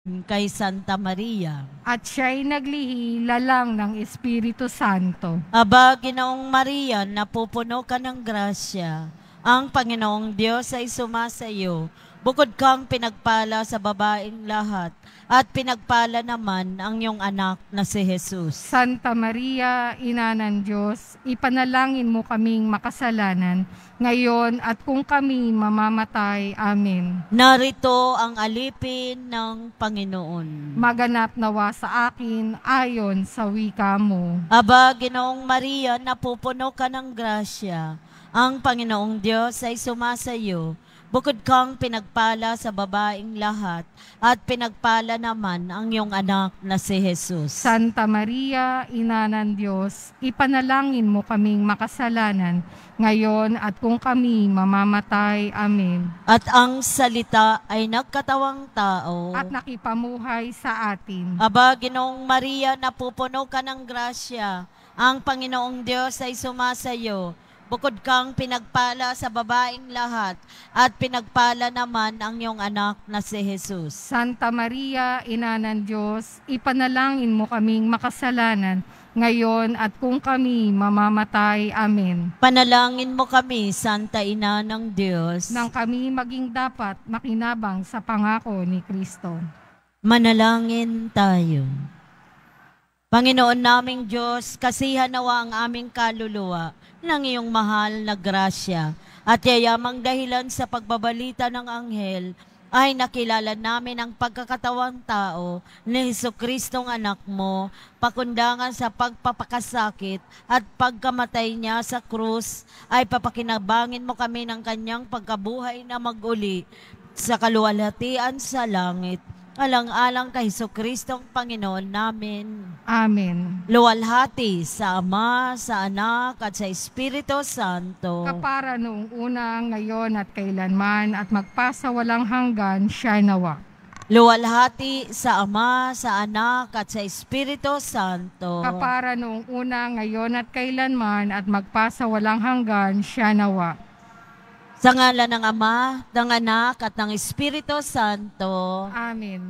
kay Santa Maria. At siya'y naglihi lalang ng Espiritu Santo. Aba, Ginoong Maria, napupuno ka ng grasya. Ang Panginoong Diyos ay sumasayo. Bukod kang pinagpala sa babaeng lahat, at pinagpala naman ang iyong anak na si Jesus. Santa Maria, Ina ng Diyos, ipanalangin mo kaming makasalanan, ngayon at kung kami mamamatay. Amen. Narito ang alipin ng Panginoon. Maganap nawa sa akin ayon sa wika mo. Aba, Ginoong Maria, napupuno ka ng grasya. Ang Panginoong Diyos ay sumasayo. Bukod kang pinagpala sa babaeng lahat, at pinagpala naman ang iyong anak na si Jesus. Santa Maria, Ina ng Diyos, ipanalangin mo kaming makasalanan, ngayon at kung kami mamamatay. Amen. At ang salita ay nagkatawang tao, At nakipamuhay sa atin. Aba, Ginoong Maria, napupuno ka ng grasya. Ang Panginoong Diyos ay sumasayo. Bukod kang pinagpala sa babaeng lahat, at pinagpala naman ang iyong anak na si Jesus. Santa Maria, Ina ng Diyos, ipanalangin mo kaming makasalanan, ngayon at kung kami mamamatay. Amen. Panalangin mo kami, Santa Ina ng Diyos, Nang kami maging dapat makinabang sa pangako ni Kristo. manalangin tayo. Panginoon naming Diyos, kasihan nawa ang aming kaluluwa ng iyong mahal na grasya, at yayamang dahilan sa pagbabalita ng anghel ay nakilala namin ang pagkakatawang tao ni Jesucristong anak mo, pakundangan sa pagpapakasakit at pagkamatay niya sa krus, ay papakinabangin mo kami ng kanyang pagkabuhay na mag-uli sa kaluwalhatian sa langit. Alang-alang kay Jesucristong Panginoon namin. Amen. Luwalhati sa Ama, sa Anak, at sa Espiritu Santo. Kapara noong una, ngayon at kailanman, at magpasawalang hanggan, siya nawa. Luwalhati sa Ama, sa Anak, at sa Espiritu Santo. Kapara noong una, ngayon at kailanman, at magpasawalang hanggan, siya nawa. Sa ngalan ng Ama, ng Anak, at ng Espiritu Santo. Amen.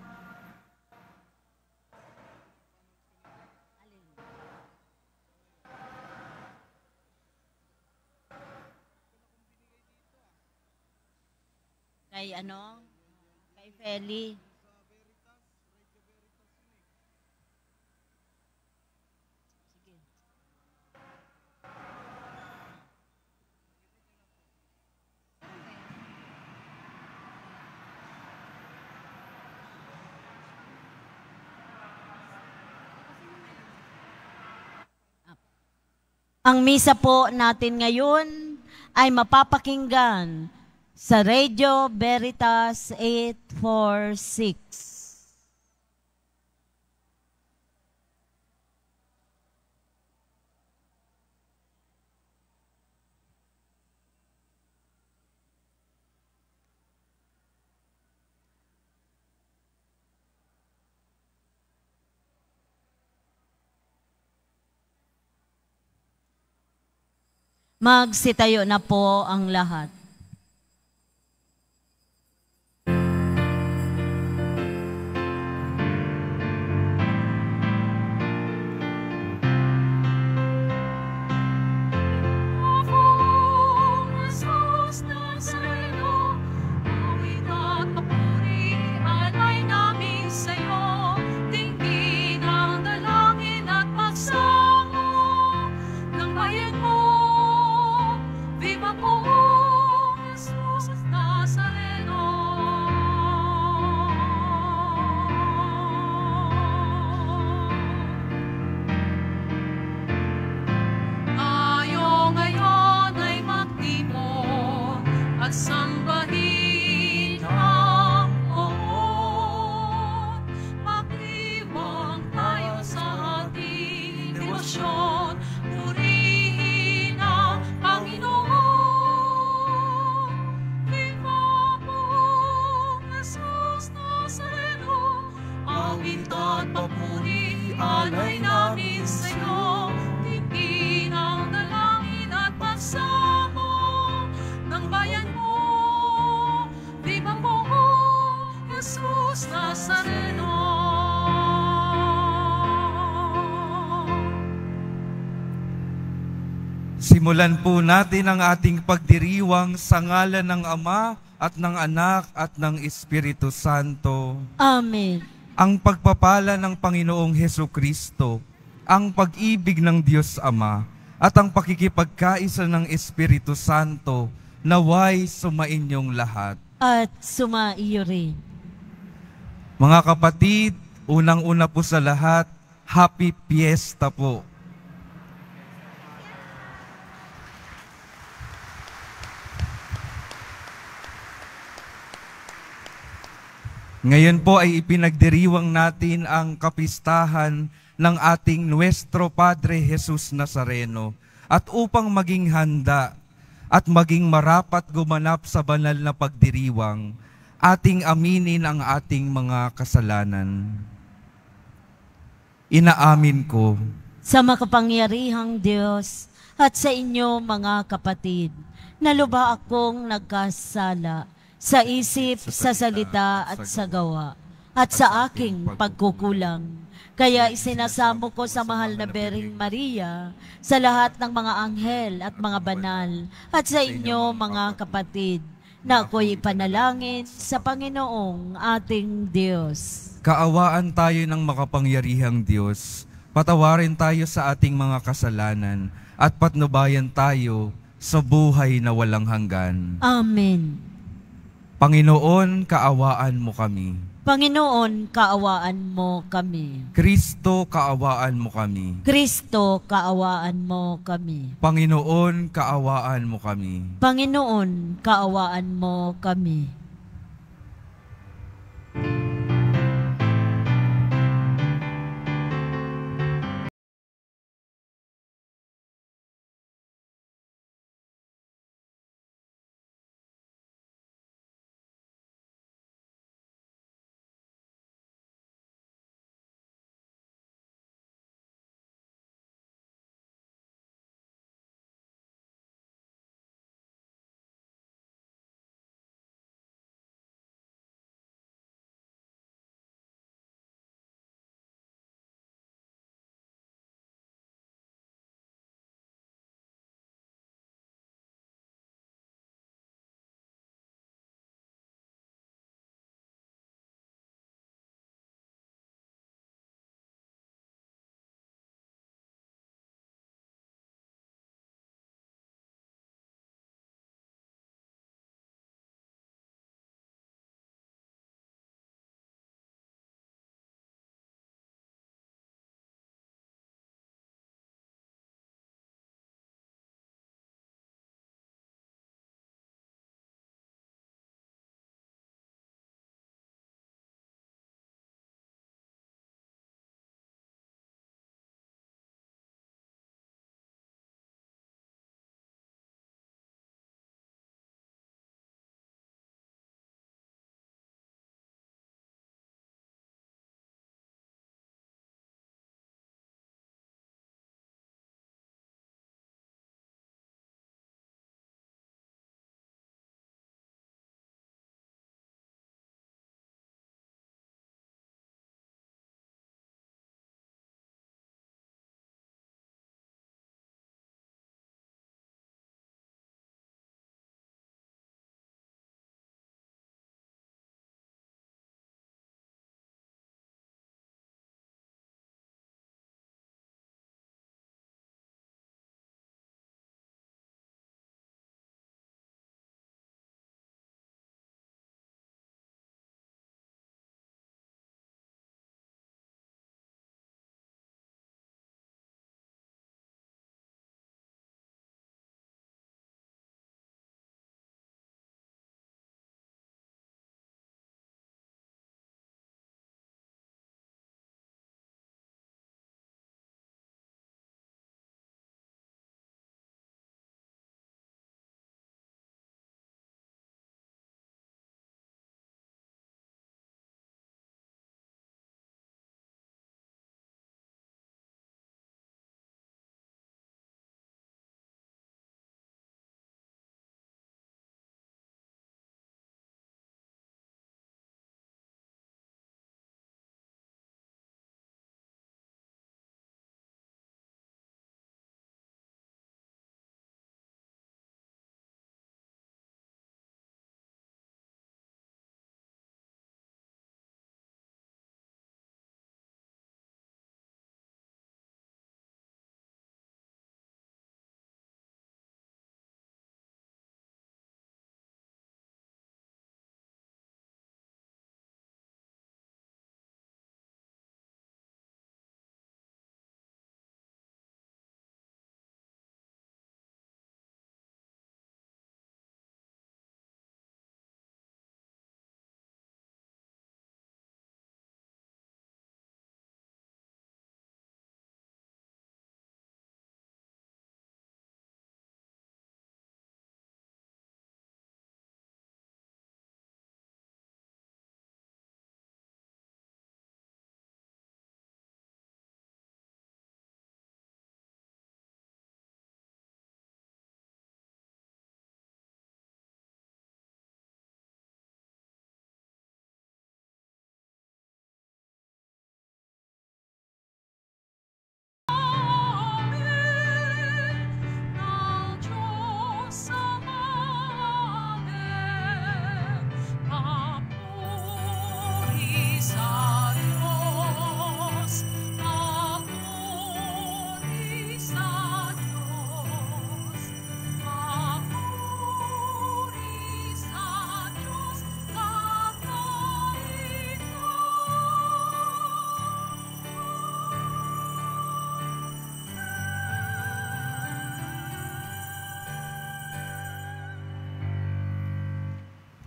Kay Kay Feli. Ang misa po natin ngayon ay mapapakinggan sa Radio Veritas 846. Magsitayo na po ang lahat. Nazareno. Simulan po natin ang ating pagdiriwang sa ngalan ng Ama at ng Anak at ng Espiritu Santo. Amen. Ang pagpapala ng Panginoong Hesukristo, ang pag-ibig ng Diyos Ama, at ang pakikipagkaisa ng Espiritu Santo, naway sumainyong lahat. At sumaiyo rin. Mga kapatid, unang-una po sa lahat, Happy Fiesta po. Ngayon po ay ipinagdiriwang natin ang kapistahan ng ating Nuestro Padre Jesus Nazareno. At upang maging handa at maging marapat gumanap sa banal na pagdiriwang, ating aminin ang ating mga kasalanan. Inaamin ko Sa makapangyarihang Diyos at sa inyo mga kapatid, na lubha akong nagkasala sa isip, sa salita at sa gawa, at sa aking pagkukulang. Kaya isinasamo ko sa mahal na Bering Maria, sa lahat ng mga anghel at mga banal, at sa inyo mga kapatid, na ako'y panalangin sa Panginoong ating Diyos. kaawaan tayo ng makapangyarihang Diyos, patawarin tayo sa ating mga kasalanan, at patnubayan tayo sa buhay na walang hanggan. Amen. Panginoon, kaawaan mo kami. Panginoon, kaawaan mo kami. Kristo, kaawaan mo kami. Kristo, kaawaan mo kami. Panginoon, kaawaan mo kami. Panginoon, kaawaan mo kami.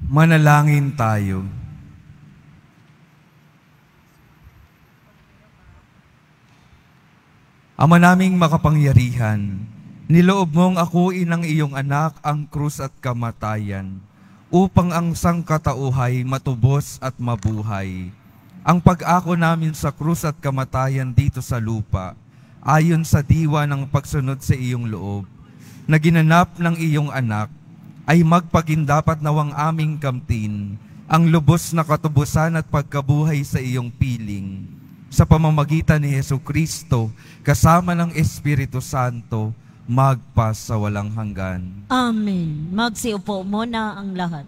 Manalangin tayo. Ama naming makapangyarihan, niloob mong akuin ng iyong anak ang krus at kamatayan, upang ang sangkatauhay matubos at mabuhay. Ang pag-ako namin sa krus at kamatayan dito sa lupa, ayon sa diwa ng pagsunod sa iyong loob, na ginanap ng iyong anak, ay magpagindapat nawang aming kamtin, ang lubos na katubusan at pagkabuhay sa iyong piling, sa pamamagitan ni Jesucristo, kasama ng Espiritu Santo, magpas sa walang hanggan. Amen. Magsiupo muna ang lahat.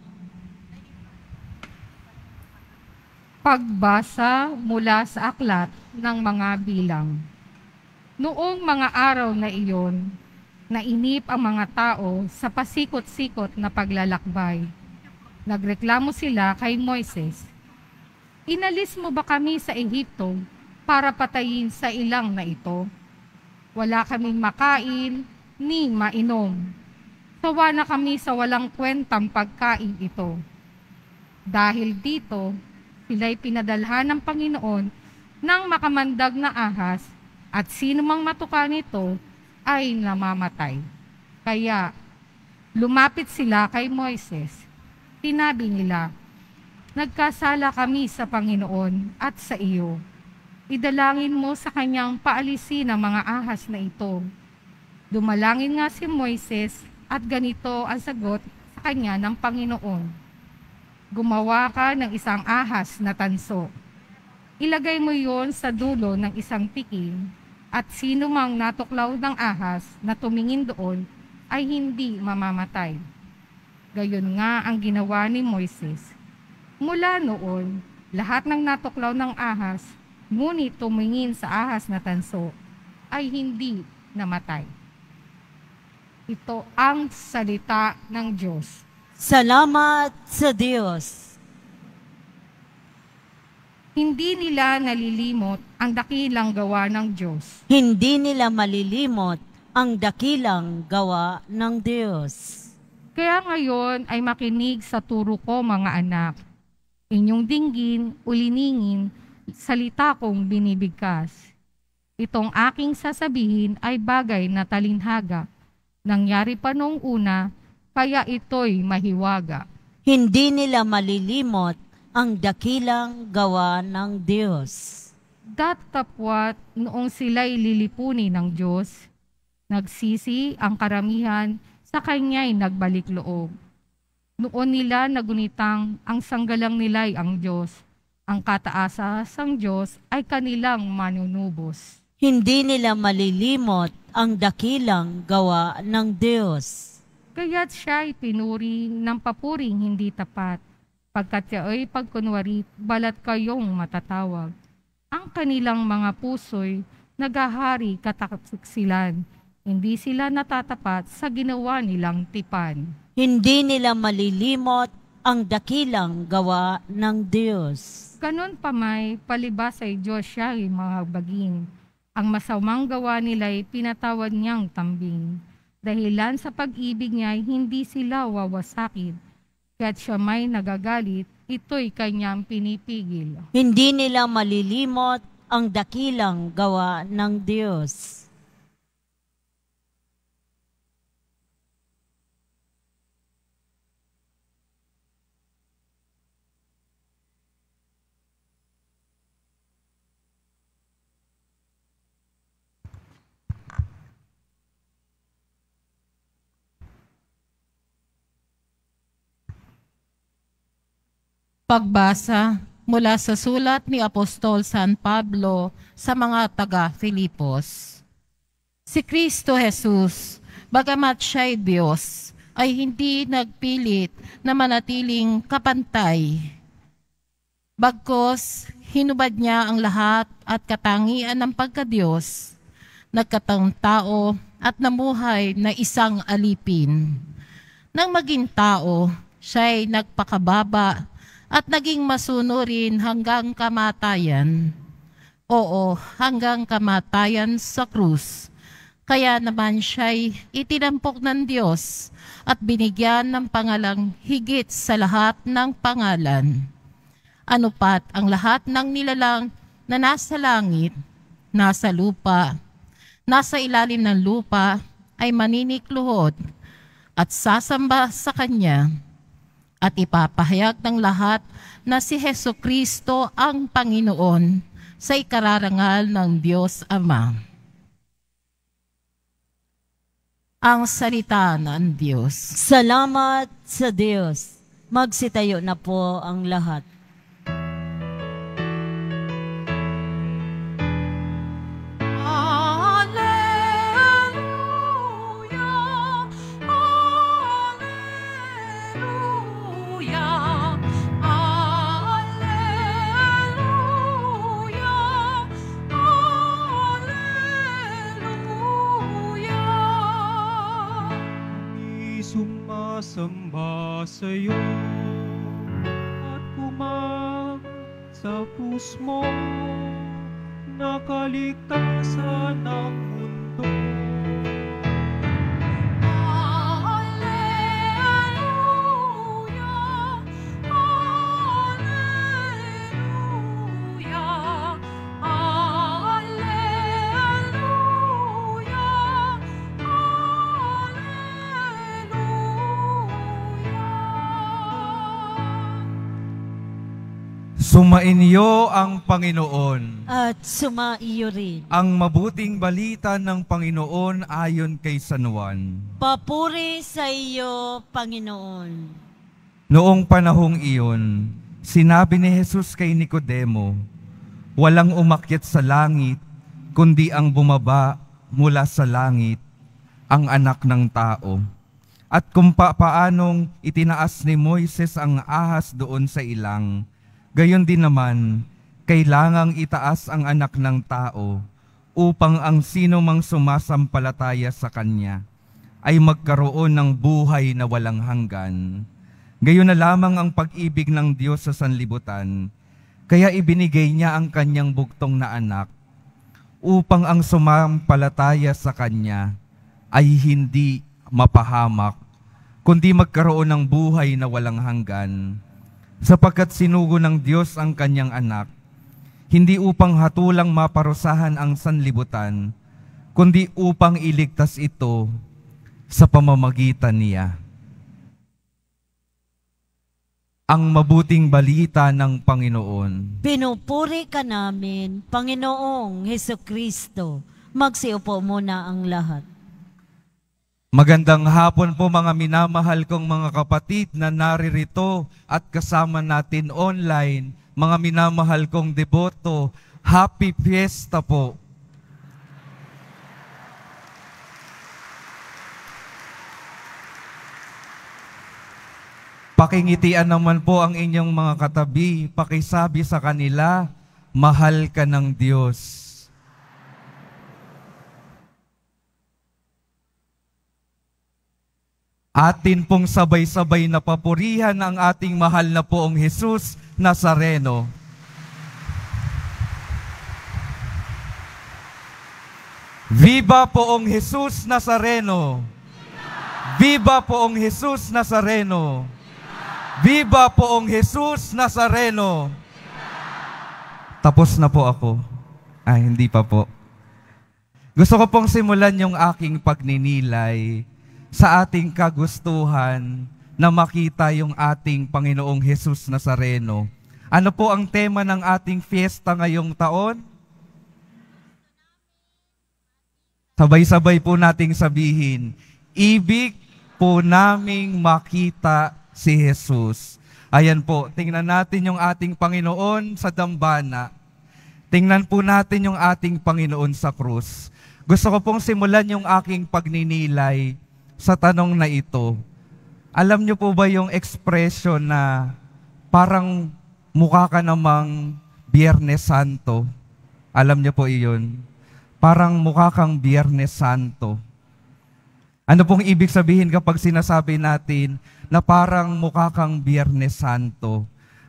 Pagbasa mula sa aklat ng mga bilang. Noong mga araw na iyon, nainip ang mga tao sa pasikot-sikot na paglalakbay. Nagreklamo sila kay Moises, "Inalis mo ba kami sa Ehipto para patayin sa ilang na ito? Wala kaming makain ni mainom. Sawa na kami sa walang kwentang pagkain ito." Dahil dito, sila'y pinadalhan ng Panginoon ng makamandag na ahas, at sino mang matuka nito ay namamatay. Kaya lumapit sila kay Moises. Sinabi nila, "Nagkasala kami sa Panginoon at sa iyo. Idalangin mo sa kanyang paalisin ang mga ahas na ito." Dumalangin nga si Moises, at ganito ang sagot sa kanya ng Panginoon, "Gumawa ka ng isang ahas na tanso. Ilagay mo yon sa dulo ng isang tiking, at sino mang natuklaw ng ahas na tumingin doon ay hindi mamamatay." Gayon nga ang ginawa ni Moises. Mula noon, lahat ng natuklaw ng ahas, ngunit tumingin sa ahas na tanso, ay hindi namatay. Ito ang salita ng Diyos. Salamat sa Diyos. Hindi nila nalilimot ang dakilang gawa ng Diyos. Hindi nila malilimot ang dakilang gawa ng Diyos. Kaya ngayon ay makinig sa turo ko, mga anak. Inyong dinggin, uliningin, salita kong binibigkas. Itong aking sasabihin ay bagay na talinhaga. Nangyari pa noong una, kaya ito'y mahiwaga. Hindi nila malilimot ang dakilang gawa ng Diyos. Datapwat noong sila'y lilipuni ng Diyos, nagsisi ang karamihan, sa kanya'y nagbalik loob. Noon nila nagunitang ang sanggalang nila'y ang Diyos. Ang kataasang Diyos ay kanilang manunubos. Hindi nila malilimot ang dakilang gawa ng Diyos. Kaya't siya'y pinuri ng papuring hindi tapat, pagkat siya'y pagkunwari, balat kayong matatawag. Ang kanilang mga puso'y naghahari kataksilan, hindi sila natatapat sa ginawa nilang tipan. Hindi nila malilimot ang dakilang gawa ng Diyos. Ganon pa may palibas ay Diyos siya'y mahabagin. Ang masamang gawa nila'y pinatawad niyang tambing. Dahilan sa pag-ibig niya'y hindi sila wawasakin. Kaya't siya may nagagalit, ito'y kanyang pinipigil. Hindi nila malilimot ang dakilang gawa ng Diyos. Pagbasa mula sa sulat ni Apostol San Pablo sa mga taga-Filipos. Si Kristo Jesus, bagamat siya'y Diyos, ay hindi nagpilit na manatiling kapantay. Bagkus, hinubad niya ang lahat at katangian ng pagka-Diyos, nagkatang tao at namuhay na isang alipin. Nang maging tao, siya'y nagpakababa at naging masunurin hanggang kamatayan. Oo, hanggang kamatayan sa krus. Kaya naman siya'y itinampok ng Diyos at binigyan ng pangalang higit sa lahat ng pangalan. Ano pat ang lahat ng nilalang na nasa langit, nasa lupa, nasa ilalim ng lupa ay maninikluhod at sasamba sa Kanya at ipapahayag ng lahat na si Hesukristo ang Panginoon sa ikararangal ng Diyos Ama. Ang salita ng Diyos. Salamat sa Diyos. Magsitayo na po ang lahat. Sumasamba sa'yo at kumang sa pusmo, nakaligtasan ng mundo. Sumainyo ang Panginoon. At sumaiyo rin. Ang mabuting balita ng Panginoon ayon kay San Juan. Papuri sa iyo, Panginoon. Noong panahong iyon, sinabi ni Jesus kay Nicodemo, walang umakyat sa langit, kundi ang bumaba mula sa langit, ang anak ng tao. At kung paanong itinaas ni Moises ang ahas doon sa ilang, gayon din naman, kailangang itaas ang anak ng tao upang ang sino mang sumasampalataya sa Kanya ay magkaroon ng buhay na walang hanggan. Gayon na lamang ang pag-ibig ng Diyos sa sanlibutan, kaya ibinigay niya ang Kanyang bugtong na anak upang ang sumampalataya sa Kanya ay hindi mapahamak, kundi magkaroon ng buhay na walang hanggan. Sapagkat sinugo ng Diyos ang Kanyang anak, hindi upang hatulang maparusahan ang sanlibutan, kundi upang iligtas ito sa pamamagitan niya. Ang mabuting balita ng Panginoon. Pinupuri ka namin, Panginoong Hesukristo. Magsiupo muna ang lahat. Magandang hapon po mga minamahal kong mga kapatid na naririto at kasama natin online. Mga minamahal kong deboto, happy fiesta po. Pakingitian naman po ang inyong mga katabi, pakisabi sa kanila, mahal ka ng Diyos. Atin pong sabay-sabay na papurihan ang ating mahal na poong Jesus Nazareno. Viva poong Jesus Nazareno! Viva poong Jesus Nazareno! Viva poong Jesus Nazareno! Tapos na po ako. Ay, hindi pa po. Gusto ko pong simulan yung aking pagninilay sa ating kagustuhan na makita yung ating Panginoong Jesus Nazareno. Ano po ang tema ng ating fiesta ngayong taon? Sabay-sabay po nating sabihin, ibig po naming makita si Jesus. Ayan po, tingnan natin yung ating Panginoon sa dambana. Tingnan po natin yung ating Panginoon sa krus. Gusto ko pong simulan yung aking pagninilay sa tanong na ito. Alam niyo po ba yung expression na parang mukha ka namang Biyernes Santo? Alam niyo po iyon? Parang mukha kang Biyernes Santo. Ano pong ibig sabihin kapag sinasabi natin na parang mukha kang Biyernes Santo?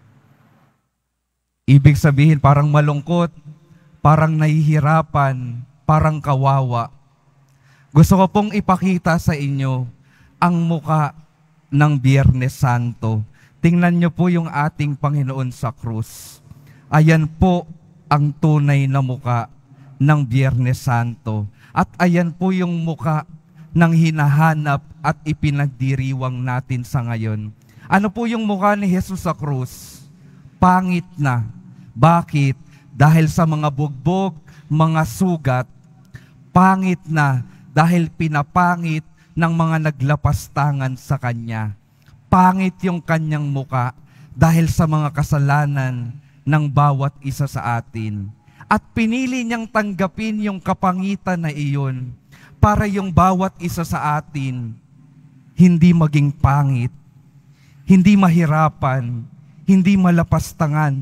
Ibig sabihin parang malungkot, parang nahihirapan, parang kawawa. Gusto ko pong ipakita sa inyo ang muka ng Biyernes Santo. Tingnan niyo po yung ating Panginoon sa krus. Ayan po ang tunay na muka ng Biyernes Santo. At ayan po yung muka ng hinahanap at ipinagdiriwang natin sa ngayon. Ano po yung muka ni Jesus sa krus? Pangit na. Bakit? Dahil sa mga bugbog, mga sugat, pangit na dahil pinapangit ng mga naglapastangan sa Kanya. Pangit yung Kanyang muka dahil sa mga kasalanan ng bawat isa sa atin. At pinili niyang tanggapin yung kapangitan na iyon para yung bawat isa sa atin hindi maging pangit, hindi mahirapan, hindi malapastangan,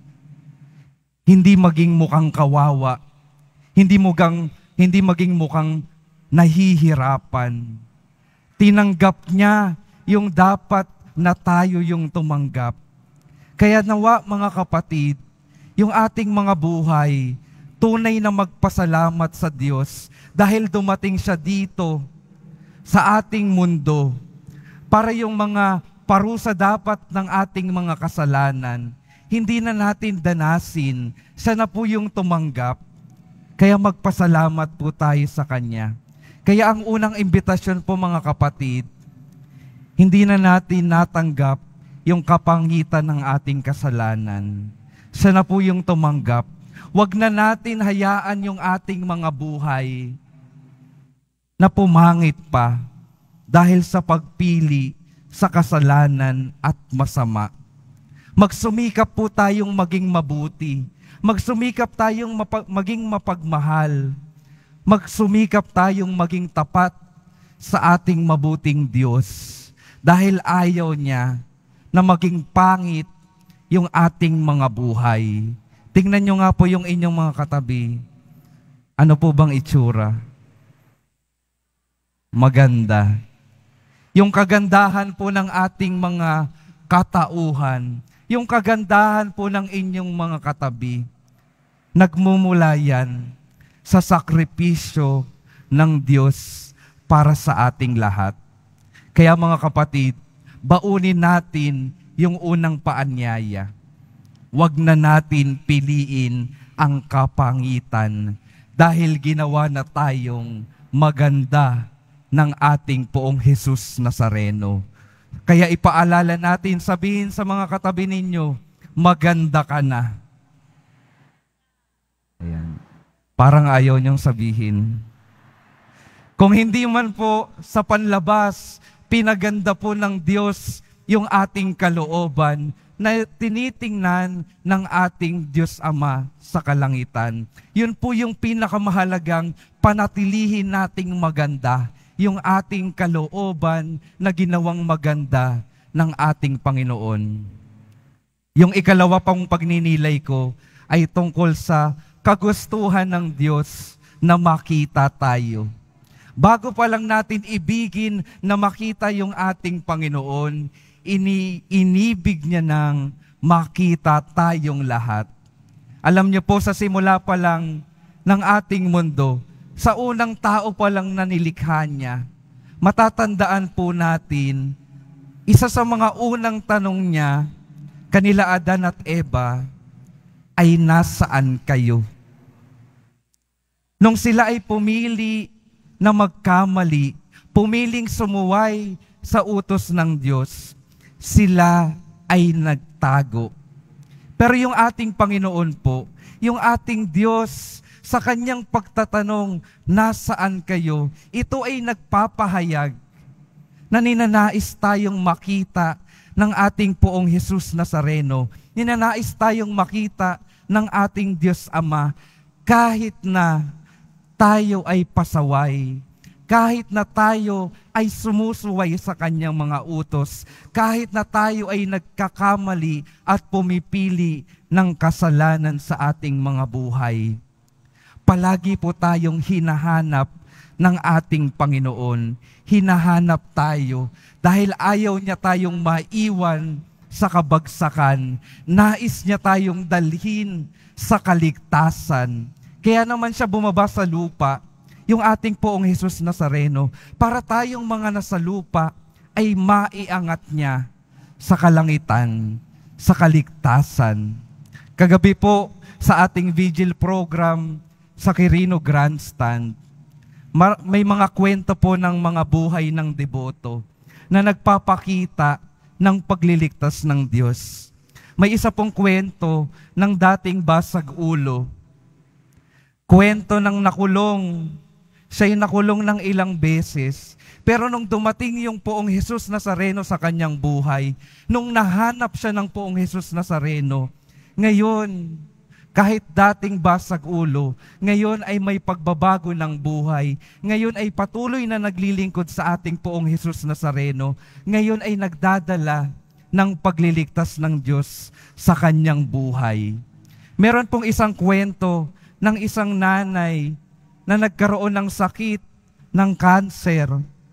hindi maging mukhang kawawa, hindi maging mukhang nahihirapan. Tinanggap niya yung dapat na tayo yung tumanggap. Kaya nawa mga kapatid, yung ating mga buhay, tunay na magpasalamat sa Diyos dahil dumating siya dito sa ating mundo para yung mga parusa dapat ng ating mga kasalanan, hindi na natin danasin. Siya na po yung tumanggap. Kaya magpasalamat po tayo sa Kanya. Kaya ang unang imbitasyon po mga kapatid, hindi na natin natanggap yung kapangitan ng ating kasalanan. Siya na po yung tumanggap. Huwag na natin hayaan yung ating mga buhay na pumangit pa dahil sa pagpili sa kasalanan at masama. Magsumikap po tayong maging mabuti. Magsumikap tayong maging mapagmahal. Magsumikap tayong maging tapat sa ating mabuting Diyos. Dahil ayaw niya na maging pangit yung ating mga buhay. Tingnan nyo nga po yung inyong mga katabi. Ano po bang itsura? Maganda. Yung kagandahan po ng ating mga katauhan, yung kagandahan po ng inyong mga katabi, nagmumula yan sa sakripisyo ng Diyos para sa ating lahat. Kaya mga kapatid, baunin natin yung unang paanyaya. Huwag na natin piliin ang kapangitan dahil ginawa na tayong maganda ng ating Poong Jesus Nazareno. Kaya ipaalala natin, sabihin sa mga katabi ninyo, maganda ka na. Ayan. Parang ayaw niyong sabihin. Kung hindi man po sa panlabas, pinaganda po ng Diyos yung ating kalooban na tinitingnan ng ating Diyos Ama sa kalangitan. Yun po yung pinakamahalagang panatilihin nating maganda, yung ating kalooban na ginawang maganda ng ating Panginoon. Yung ikalawa pang pagninilay ko ay tungkol sa kagustuhan ng Diyos na makita tayo. Bago pa lang natin ibigin na makita yung ating Panginoon, inibig niya ng makita tayong lahat. Alam niyo po, sa simula pa lang ng ating mundo, sa unang tao pa lang na nilikha niya, matatandaan po natin, isa sa mga unang tanong niya, kanila Adan at Eva, ay nasaan kayo? Nung sila ay pumili na magkamali, pumiling sumuway sa utos ng Diyos, sila ay nagtago. Pero yung ating Panginoon po, yung ating Diyos, sa kanyang pagtatanong, nasaan kayo? Ito ay nagpapahayag na ninanais tayong makita ng ating Poong Jesus Nazareno. Ninanais tayong makita ng ating Diyos Ama kahit na tayo ay pasaway, kahit na tayo ay sumusuway sa kanyang mga utos, kahit na tayo ay nagkakamali at pumipili ng kasalanan sa ating mga buhay. Palagi po tayong hinahanap ng ating Panginoon. Hinahanap tayo dahil ayaw niya tayong maiwan sa kabagsakan. Nais niya tayong dalhin sa kaligtasan. Kaya naman siya bumaba sa lupa. yung ating Poong Jesus Nazareno, para tayong mga nasa lupa ay maiangat niya sa kalangitan, sa kaligtasan. Kagabi po sa ating vigil program sa Quirino Grandstand, may mga kwento po ng mga buhay ng deboto na nagpapakita ng pagliligtas ng Diyos. May isa pong kwento ng dating basag ulo. Kwento ng nakulong. Siya'y nakulong ng ilang beses. Pero nung dumating yung Poong Jesus Nazareno sa kanyang buhay, nung nahanap siya ng Poong Jesus Nazareno, ngayon, kahit dating basag ulo, ngayon ay may pagbabago ng buhay. Ngayon ay patuloy na naglilingkod sa ating Poong Jesus Nazareno. Ngayon ay nagdadala ng pagliligtas ng Diyos sa kanyang buhay. Meron pong isang kwento ng isang nanay na nagkaroon ng sakit, ng kanser.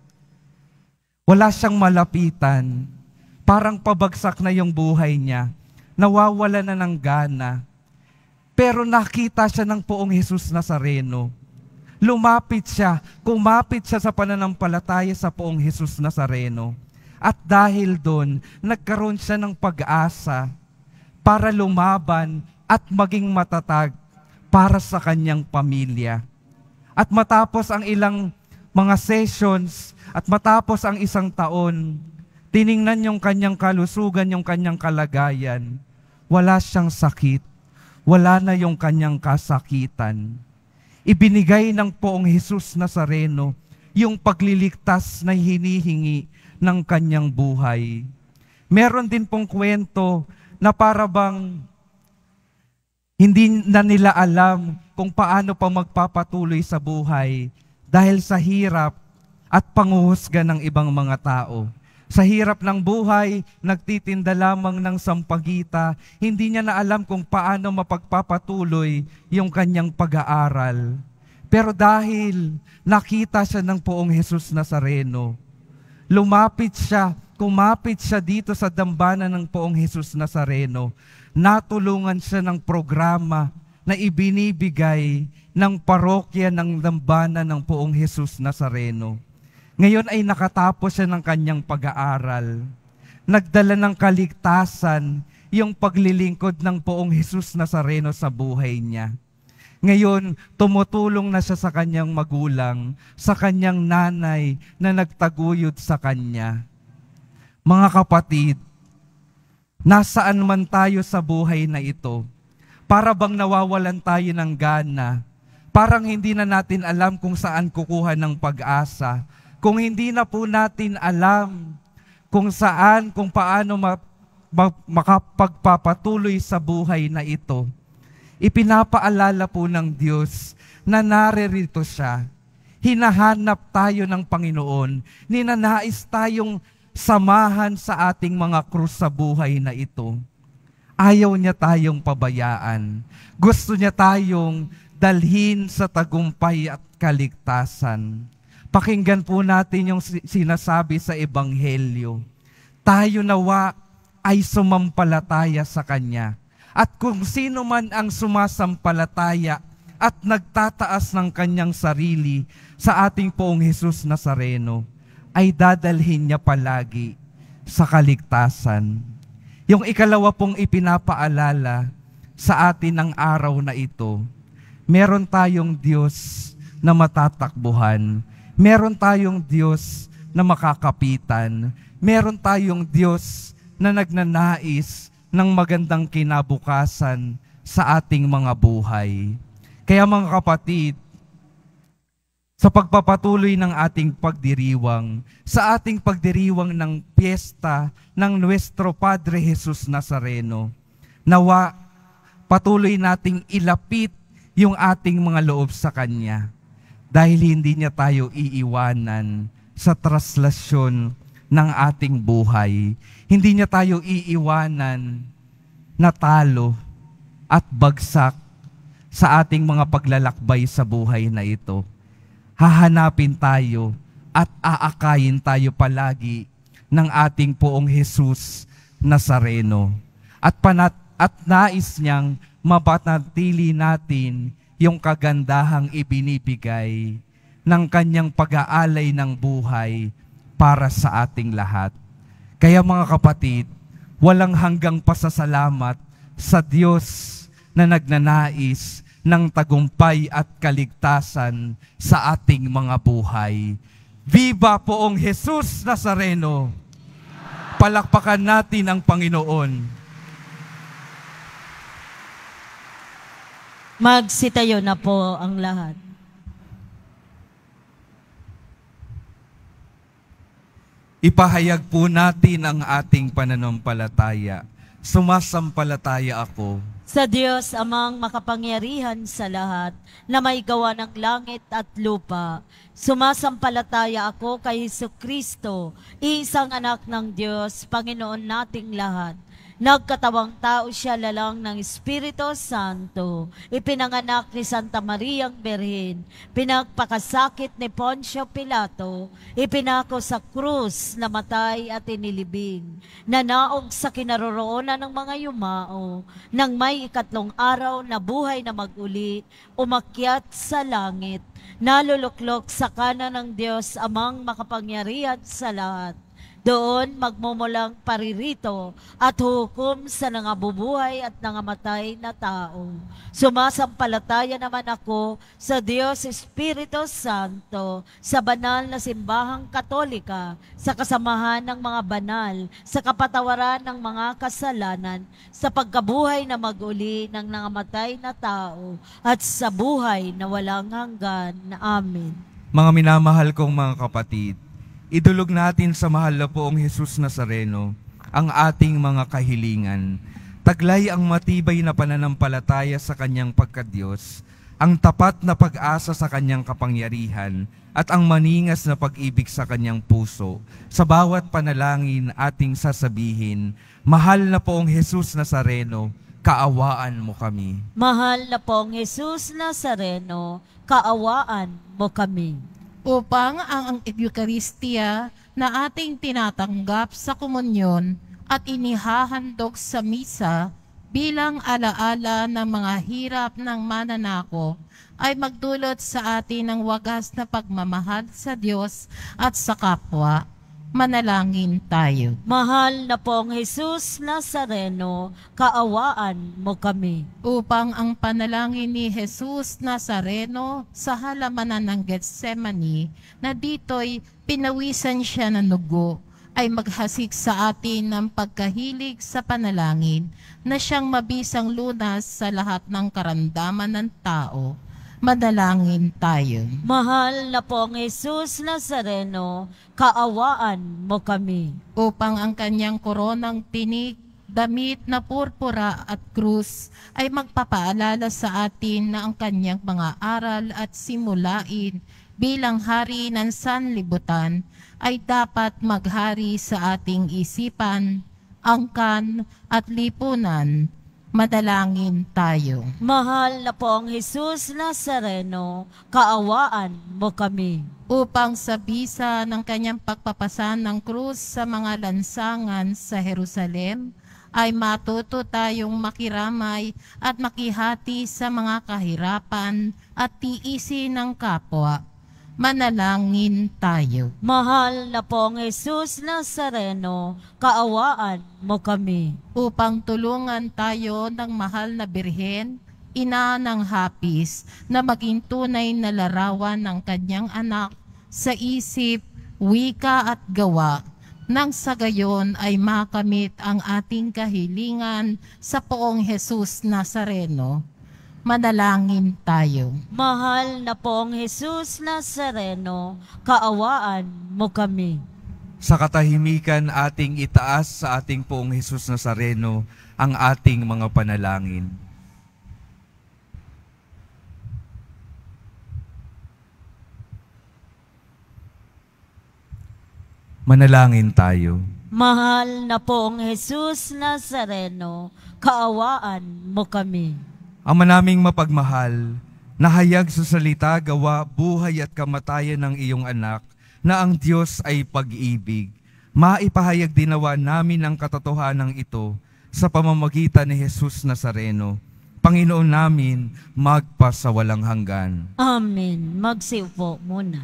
Wala siyang malapitan. Parang pabagsak na yung buhay niya. Nawawala na ng gana. Pero nakita siya ng Poong Jesus Nazareno. Lumapit siya, kumapit siya sa pananampalataya sa Poong Jesus Nazareno. At dahil doon, nagkaroon siya ng pag-asa para lumaban at maging matatag para sa kanyang pamilya. At matapos ang ilang mga sessions at matapos ang isang taon, tiningnan yung kanyang kalusugan, yung kanyang kalagayan. Wala siyang sakit. Wala na yung kanyang kasakitan. Ibinigay ng Poong Jesus Nazareno yung pagliligtas na hinihingi ng kanyang buhay. Meron din pong kwento na para bang hindi na nila alam kung paano pa magpapatuloy sa buhay dahil sa hirap at panguhusga ng ibang mga tao. Sa hirap ng buhay, nagtitinda lamang ng sampagita, hindi niya na alam kung paano mapagpapatuloy yung kanyang pag-aaral. Pero dahil nakita siya ng Poong Jesus Nazareno, lumapit siya, kumapit siya dito sa dambana ng Poong Jesus Nazareno, natulungan siya ng programa na ibinibigay ng parokya ng dambana ng Poong Jesus Nazareno. Ngayon ay nakatapos siya ng kanyang pag-aaral. Nagdala ng kaligtasan yung paglilingkod ng Poong Jesus Nazareno sa buhay niya. Ngayon, tumutulong na siya sa kanyang magulang, sa kanyang nanay na nagtaguyod sa kanya. Mga kapatid, nasaan man tayo sa buhay na ito, para bang nawawalan tayo ng gana, parang hindi na natin alam kung saan kukuha ng pag-asa, kung hindi na po natin alam kung saan, kung paano makapagpapatuloy sa buhay na ito, ipinapaalala po ng Diyos na naririto siya. Hinahanap tayo ng Panginoon. Ninanais tayong samahan sa ating mga krus sa buhay na ito. Ayaw niya tayong pabayaan. Gusto niya tayong dalhin sa tagumpay at kaligtasan. Pakinggan po natin yung sinasabi sa Ebanghelyo. Tayo nawa ay sumampalataya sa Kanya. At kung sino man ang sumasampalataya at nagtataas ng kanyang sarili sa ating Poong Jesus Nazareno, ay dadalhin niya palagi sa kaligtasan. Yung ikalawa pong ipinapaalala sa atin ng araw na ito, meron tayong Diyos na matatakbuhan. Meron tayong Diyos na makakapitan. Meron tayong Diyos na nagnanais ng magandang kinabukasan sa ating mga buhay. Kaya mga kapatid, sa pagpapatuloy ng ating pagdiriwang, sa ating pagdiriwang ng piyesta ng Nuestro Padre Jesus Nazareno, nawa patuloy nating ilapit yung ating mga loob sa Kanya dahil hindi niya tayo iiwanan sa traslasyon ng ating buhay. Hindi niya tayo iiwanan na talo at bagsak sa ating mga paglalakbay sa buhay na ito. Hahanapin tayo at aakayin tayo palagi ng ating Poong Jesus Nazareno. At nais niyang mapanatili natin yung kagandahang ibinibigay ng kanyang pag-aalay ng buhay para sa ating lahat. Kaya mga kapatid, walang hanggang pasasalamat sa Diyos na nagnanais ng tagumpay at kaligtasan sa ating mga buhay. Viva Poong Jesus Nazareno! Palakpakan natin ang Panginoon. Magsitayo na po ang lahat. Ipahayag po natin ang ating pananampalataya. Sumasampalataya ako Sa Diyos amang makapangyarihan sa lahat, na may gawa ng langit at lupa. Sumasampalataya ako kay Hesukristo, isang anak ng Diyos, Panginoon nating lahat. Nagkatawang tao siya lalang ng Espiritu Santo. Ipinanganak ni Santa Mariang Birhen. Pinagpakasakit ni Poncio Pilato. Ipinako sa krus, namatay at inilibing. Nanaog sa kinaroroonan ng mga yumao. Nang may ikatlong araw na buhay na mag-uli, umakyat sa langit. Naluluklok sa kanan ng Diyos amang makapangyarihan sa lahat. Doon magmumulang paririto at hukom sa nangabubuhay at nangamatay na tao. Sumasampalataya naman ako sa Diyos Espiritu Santo, sa banal na simbahang katolika, sa kasamahan ng mga banal, sa kapatawaran ng mga kasalanan, sa pagkabuhay na mag-uli ng nangamatay na tao, at sa buhay na walang hanggan. Amen. Mga minamahal kong mga kapatid, idulog natin sa mahal na Poong Jesus Nazareno ang ating mga kahilingan. Taglay ang matibay na pananampalataya sa kanyang pagkadiyos, ang tapat na pag-asa sa kanyang kapangyarihan, at ang maningas na pag-ibig sa kanyang puso. Sa bawat panalangin ating sasabihin, Mahal na Poong Jesus Nazareno, kaawaan mo kami. Mahal na Poong Jesus Nazareno, kaawaan mo kami. Upang ang Eucharistia na ating tinatanggap sa komunyon at inihahandog sa misa bilang alaala ng mga hirap ng mananako ay magdulot sa atin ng wagas na pagmamahal sa Diyos at sa kapwa. Manalangin tayo. Mahal na Poong Jesus Nazareno, kaawaan mo kami. Upang ang panalangin ni Jesus Nazareno sa halamanan ng Getsemani, na dito'y pinawisan siya ng dugo, ay maghasik sa atin ng pagkahilig sa panalangin na siyang mabisang lunas sa lahat ng karamdaman ng tao. Manalangin tayo. Mahal na Poong Jesus Nazareno, kaawaan mo kami. Upang ang kanyang koronang tinik, damit na purpura at krus ay magpapaalala sa atin na ang kanyang mga aral at simulain bilang hari ng sanlibutan ay dapat maghari sa ating isipan, angkan at lipunan. Madalangin tayo. Mahal na Poong Jesus Nazareno, kaawaan mo kami. Upang sa bisa ng kanyang pagpapasan ng krus sa mga lansangan sa Jerusalem, ay matuto tayong makiramay at makihati sa mga kahirapan at tiisin ng kapwa. Manalangin tayo. Mahal na Poong Jesus Nazareno, kaawaan mo kami. Upang tulungan tayo ng mahal na Birhen, ina ng hapis, na maging tunay na larawan ng kanyang anak sa isip, wika at gawa, nang sa gayon ay makamit ang ating kahilingan sa Poong Jesus Nazareno. Manalangin tayo. Mahal na Poong Jesus Nazareno, kaawaan mo kami. Sa katahimikan ating itaas sa ating Poong Jesus Nazareno ang ating mga panalangin. Manalangin tayo. Mahal na Poong Jesus Nazareno, kaawaan mo kami. Ama naming mapagmahal, nahayag sa salita, gawa, buhay at kamatayan ng iyong anak, na ang Diyos ay pag-ibig. Maipahayag dinawa namin ang katotohanan ito sa pamamagitan ni Jesus Nazareno. Panginoon namin, magpasawalang hanggan. Amen. Magsiupo muna.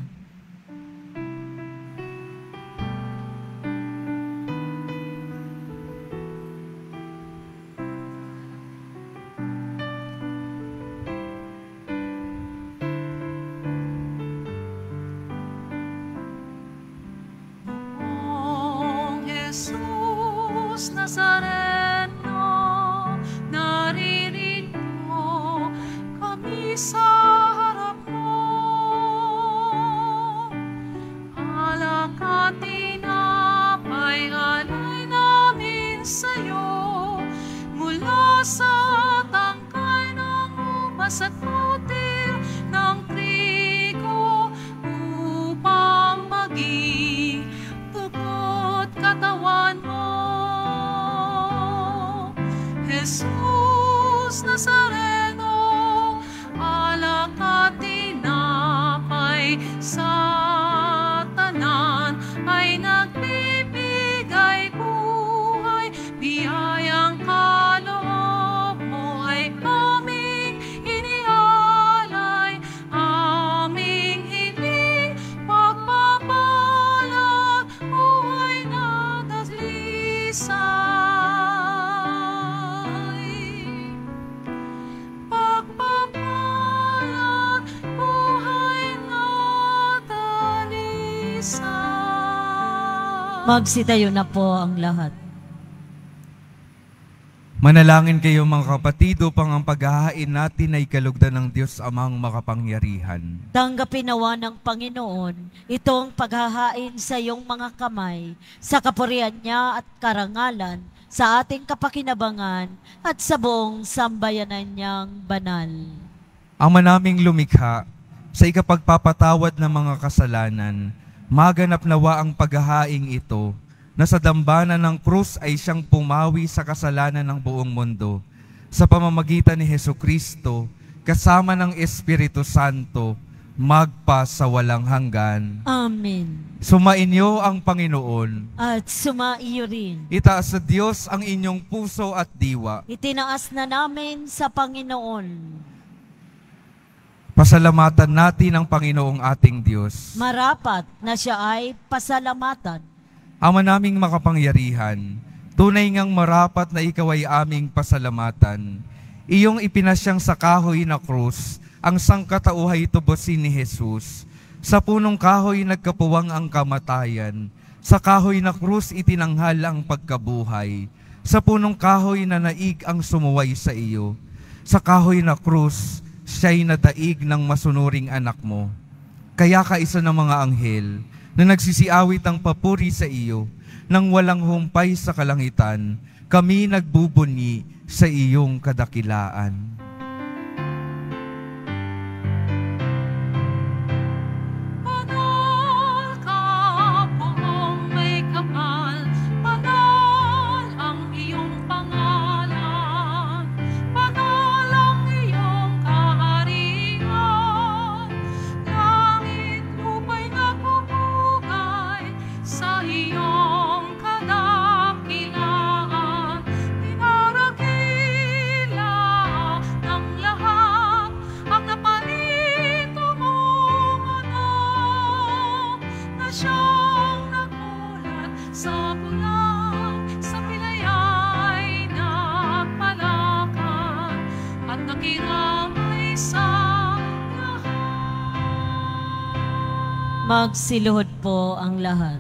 Jesus Nazareno, naririto kami sa harap mo. Alak at tinapay, alay namin sa'yo, mula sa tangkay ng ubas at putil ng trigo, upang maging dugo't katawan mo. Jesus Nazareno, alak at tinapay, sa tanan ay nagbibigay buhay, biyayang kaloob mo ay aming inialay, aming hiling pagpapalag, buhay na dalisay. Pagpapalag, buhay na dalisay. Magsitayo na po ang lahat. Manalangin kayo mga kapatid upang ang paghahain natin ay kalugdan ng Diyos Amang makapangyarihan. Tanggapin nawa ng Panginoon itong paghahain sa iyong mga kamay, sa kapurihan niya at karangalan, sa ating kapakinabangan at sa buong sambayanan niyang banal. Ama naming lumikha, sa ikapagpapatawad ng mga kasalanan, maganap nawa ang paghahaing ito, na sa dambana ng krus ay siyang pumawi sa kasalanan ng buong mundo. Sa pamamagitan ni Hesukristo, kasama ng Espiritu Santo, magpasawalang hanggan. Amen. Sumainyo ang Panginoon. At sumaiyo rin. Itaas sa Diyos ang inyong puso at diwa. Itinaas na namin sa Panginoon. Pasalamatan natin ang Panginoong ating Diyos. Marapat na siya ay pasalamatan. Ama naming makapangyarihan, tunay ngang marapat na ikaw ay aming pasalamatan. Iyong ipinasyang sa kahoy na krus, ang sangkatauhay tubusin ni Jesus. Sa punong kahoy nagkapuwang ang kamatayan. Sa kahoy na krus itinanghal ang pagkabuhay. Sa punong kahoy na naig ang sumuway sa iyo. Sa kahoy na krus, siya'y nadaig ng masunuring anak mo. Kaya kaisa ng mga anghel, na nagsisiawit ang papuri sa iyo, nang walang humpay sa kalangitan, kami nagbubunyi sa iyong kadakilaan. Banal ka, poong may kapal, banal ang iyong pangalan, banal ang iyong kaharian, langit lupa'y nagpupugay sa iyong kadakilaan, dinaragila ng lahat ang napalito mong anak, na siyang nagulat sa bulan, sa pilaya'y nagpalakad at nakiramay sa lahat. Magsiluhod po ang lahat.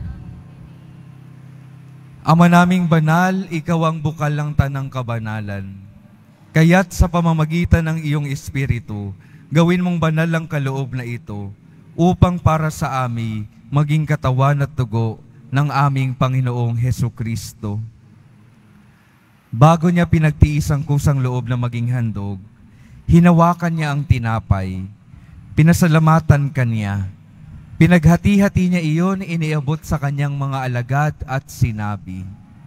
Ama naming banal, ikaw ang bukal ng tanang kabanalan. Kaya't sa pamamagitan ng iyong Espiritu, gawin mong banal ang kaloob na ito, upang para sa amin maging katawan at dugo ng aming Panginoong Hesukristo. Bago niya pinagtiis ang kusang loob na maging handog, hinawakan niya ang tinapay, pinasalamatan kanya, pinaghati-hati niya iyon, iniabot sa kanyang mga alagad at sinabi,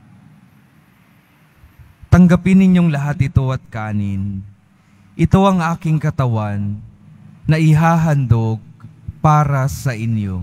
"Tanggapin ninyong lahat ito at kanin. Ito ang aking katawan na ihahandog para sa inyo."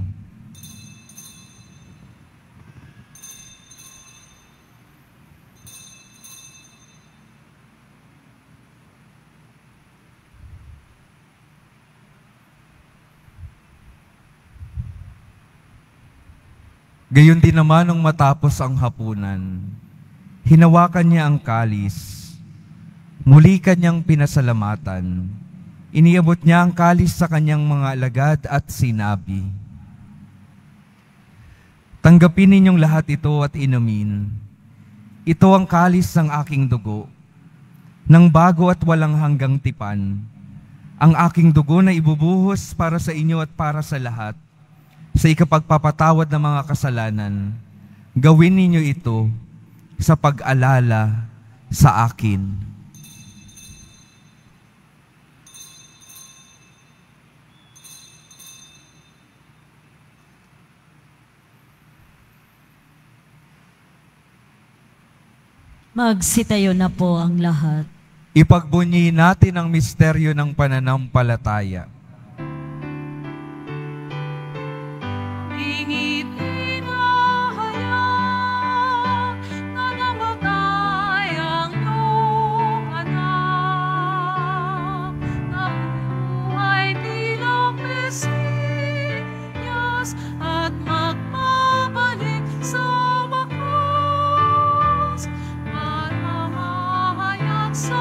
Gayon din naman nung matapos ang hapunan, hinawakan niya ang kalis, muli kanyang pinasalamatan, iniabot niya ang kalis sa kanyang mga alagad at sinabi, "Tanggapin ninyong lahat ito at inumin. Ito ang kalis ng aking dugo, ng bago at walang hanggang tipan. Ang aking dugo na ibubuhos para sa inyo at para sa lahat, sa ikapagpapatawad ng mga kasalanan. Gawin ninyo ito sa pag-alala sa akin." Magsitayo na po ang lahat. Ipagbunyi natin ang misteryo ng pananampalataya. Inipinahayag na namatay ang iyong anak, na buhay bilang Mesiyas at magpapalik sa wakas para mahayag sa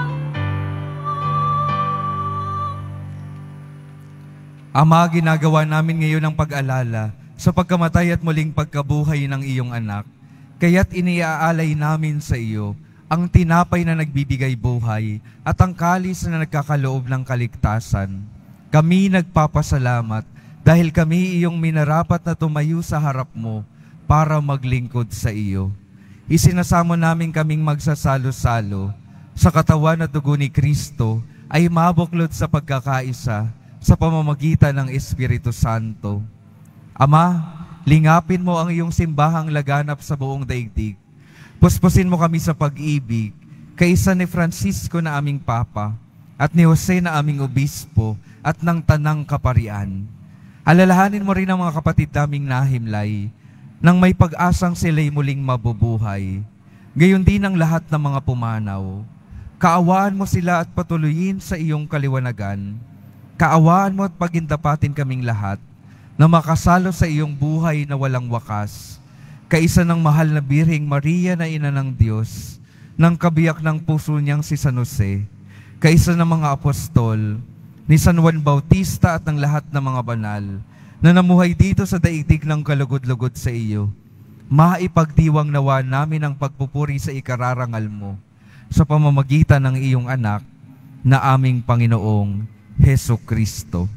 Ama, ginagawa namin ngayon ang pag-alala sa pagkamatay at muling pagkabuhay ng iyong anak. Kaya't iniaalay namin sa iyo ang tinapay na nagbibigay buhay at ang kalis na nagkakaloob ng kaligtasan. Kami nagpapasalamat dahil kami iyong minarapat na tumayo sa harap mo para maglingkod sa iyo. Isinasamo namin kaming magsasalo-salo sa katawan at dugo ni Kristo ay mabuklod sa pagkakaisa sa pamamagitan ng Espiritu Santo. Ama, lingapin mo ang iyong simbahang laganap sa buong daigdig. Puspusin mo kami sa pag-ibig, kaisa ni Francisco na aming Papa, at ni Jose na aming Obispo, at ng Tanang Kaparian. Alalahanin mo rin ang mga kapatid naming nahimlay, nang may pag-asang sila'y muling mabubuhay. Gayon din ang lahat ng mga pumanaw. Kaawaan mo sila at patuloyin sa iyong kaliwanagan. Kaawaan mo at pagindapatin kaming lahat na makasalo sa iyong buhay na walang wakas. Kaisa ng mahal na Birheng Maria na Ina ng Diyos, ng kabiyak ng puso niyang si San Jose, kaisa ng mga apostol, ni San Juan Bautista at ng lahat ng mga banal, na namuhay dito sa daigdig ng kalugod-lugod sa iyo. Maipagdiwang nawa namin ang pagpupuri sa ikararangal mo, sa pamamagitan ng iyong anak, na aming Panginoong Hesus Kristo.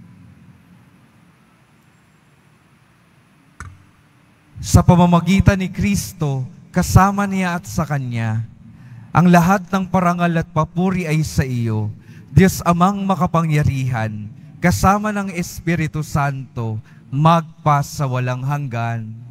Sa pamamagitan ni Kristo, kasama niya at sa Kanya, ang lahat ng parangal at papuri ay sa iyo, Diyos Amang makapangyarihan, kasama ng Espiritu Santo, magpa sa walang hanggan.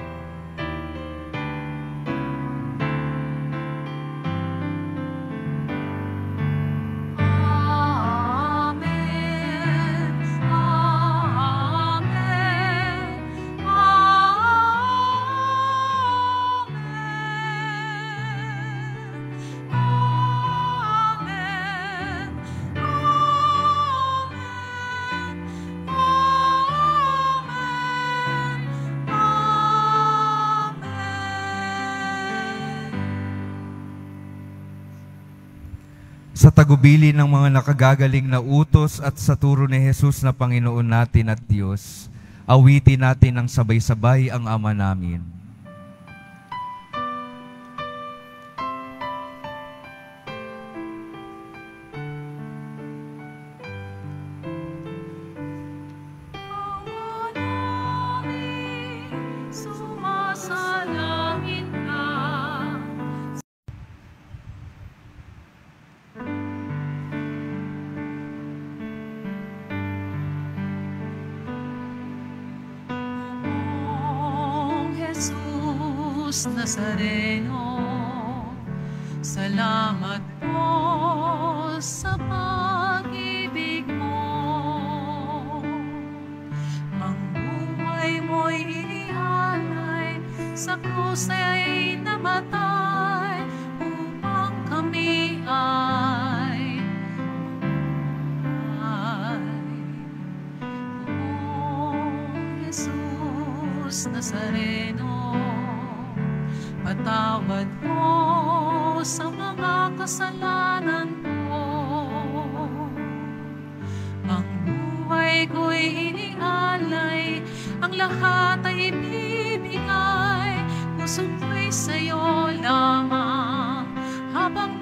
Sa tagubili ng mga nakagagaling na utos at sa turo ni Jesus na Panginoon natin at Diyos, awitin natin ng sabay-sabay ang Ama namin. Sumasalangit ka. Jesus Nazareno, salamat po sa pag-ibig mo. Ang buhay mo'y inialay, sa krus ay namatay, upang kami ay buhay. O Jesus Jesus Nazareno, patawad mo sa mga kasalanan ko. Ang buhay ko'y inialay, ang lahat ay ibibigay. Puso ko'y sa'yo lamang habang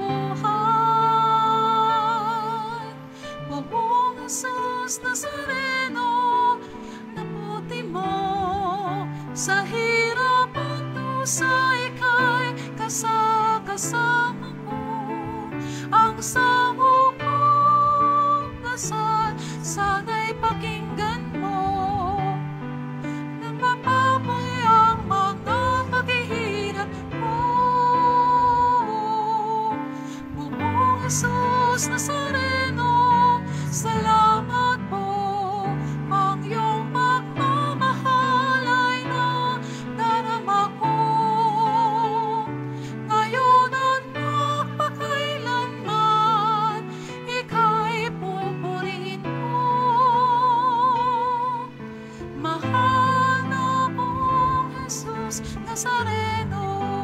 buhay. Buong Jesus Nazareno, nabuti mo sa hirap at dusa, ika'y kasama ko. Ang samo kong dasal, sana'y pakinggan mo. Nang mapamoy ang mga paghihirap mo. Buong Jesus Nazareno, salamat po. Ang iyong pagmamahal ay nadarama ko. Ngayon at magpakailanman, ika'y pupurihin ko. Mahal na pong Jesus Nazareno.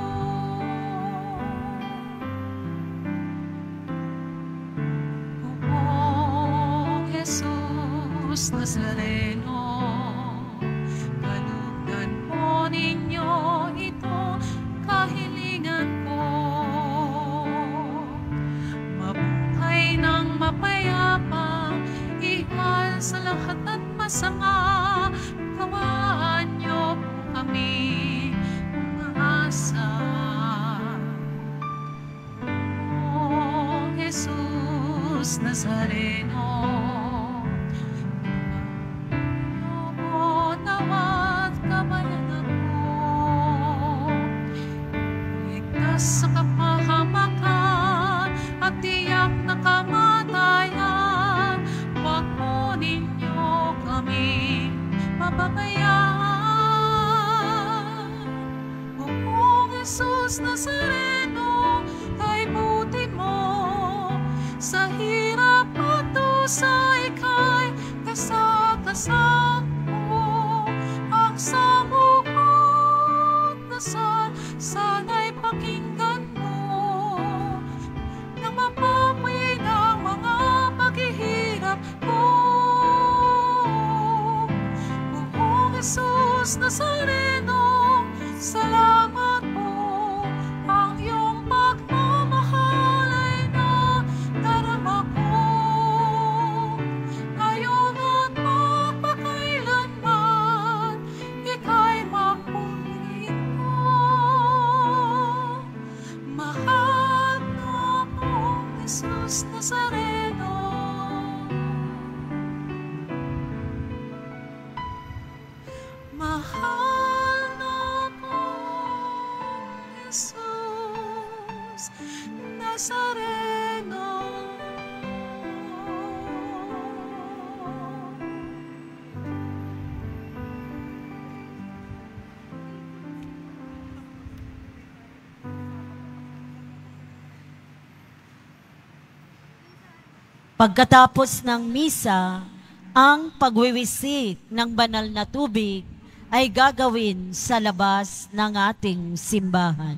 Buong Jesus Nazareno, kalugdan po ninyo ito, kahilingan ko. Mabuhay ng mapayapa, ihal sa lahat at masama. Gawaan niyo po kami umaasa. O Jesus Nazareno, nawat kabayan ako. Ligtas sa kapahamakan at tiyak na kamatayan. Huwag po ninyo kami pababayaan. Buong Jesus Nazareno, kay buti mo. Sa hirap at dusa, ika'y kasama ko. Ang samo ko't dasal, sana'y pakinggan mo. Nang mapamoy ng mga paghihirap ko. Buong Jesus Nazareno, salamat po. Ang iyong pagmamahal ay nadarama ko. Ngayon at magpakailanman, ika'y mapurihin ko. Mahal na pong Jesus Nazareno. Mahal na pong Jesus Nazareno. Pagkatapos ng misa, ang pagwiwisik ng banal na tubig ay gagawin sa labas ng ating simbahan.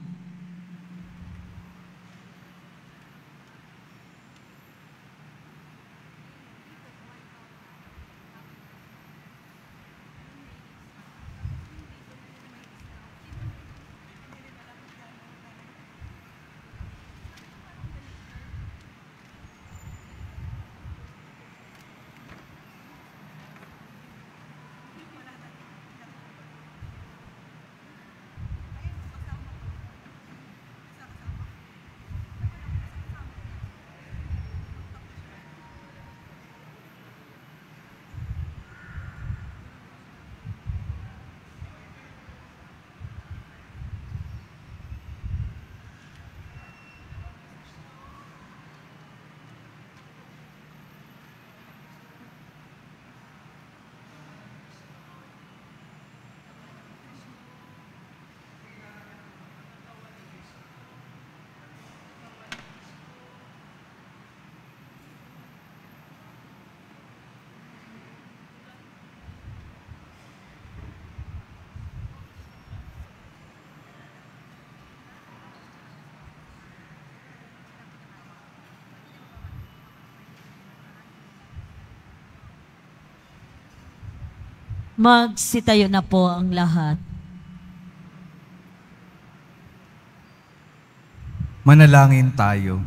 Magsitayo na po ang lahat. Manalangin tayo.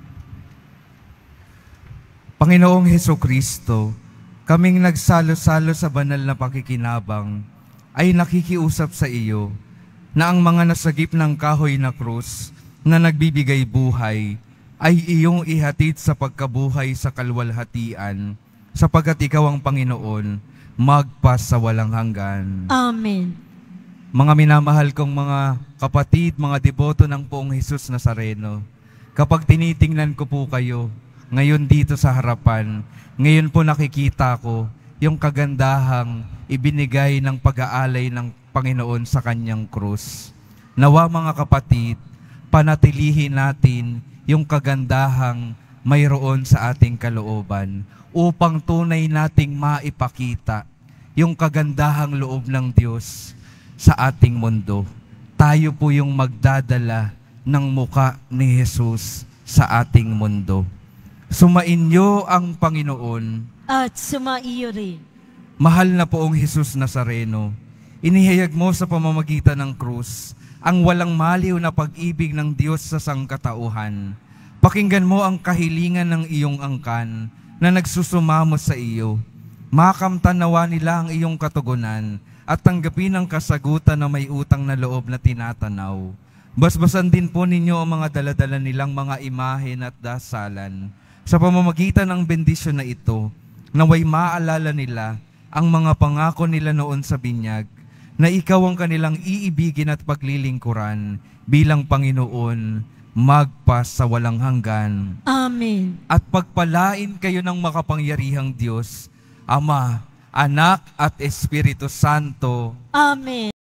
Panginoong Hesukristo, kaming nagsalo-salo sa banal na pakikinabang, ay nakikiusap sa iyo na ang mga nasagip ng kahoy na krus na nagbibigay buhay ay iyong ihatid sa pagkabuhay sa kalwalhatian, sapagkat ikaw ang Panginoon, magpas sa walang hanggan. Amen. Mga minamahal kong mga kapatid, mga deboto ng Poong Jesus Nazareno, kapag tinitingnan ko po kayo ngayon dito sa harapan, ngayon po nakikita ko yung kagandahang ibinigay ng pag-aalay ng Panginoon sa kanyang krus. Nawa mga kapatid, panatilihin natin yung kagandahang mayroon sa ating kalooban upang tunay nating maipakita yung kagandahang loob ng Diyos sa ating mundo. Tayo po yung magdadala ng muka ni Jesus sa ating mundo. Sumainyo ang Panginoon At sumaiyo rin. Mahal na Poong Jesus Nazareno, inihayag mo sa pamamagitan ng krus ang walang maliw na pag-ibig ng Diyos sa sangkatauhan. Pakinggan mo ang kahilingan ng iyong angkan na nagsusumamo sa iyo. Makamtan nawa nila ang iyong katugunan at tanggapin ang kasagutan na may utang na loob na tinatanaw. Basbasan din po ninyo ang mga daladala nilang mga imahen at dasalan. Sa pamamagitan ng bendisyon na ito, naway maalala nila ang mga pangako nila noon sa binyag, na ikaw ang kanilang iibigin at paglilingkuran bilang Panginoon, magpas sa walang hanggan. Amen. At pagpalain kayo ng makapangyarihang Diyos, Ama, Anak at Espiritu Santo. Amen.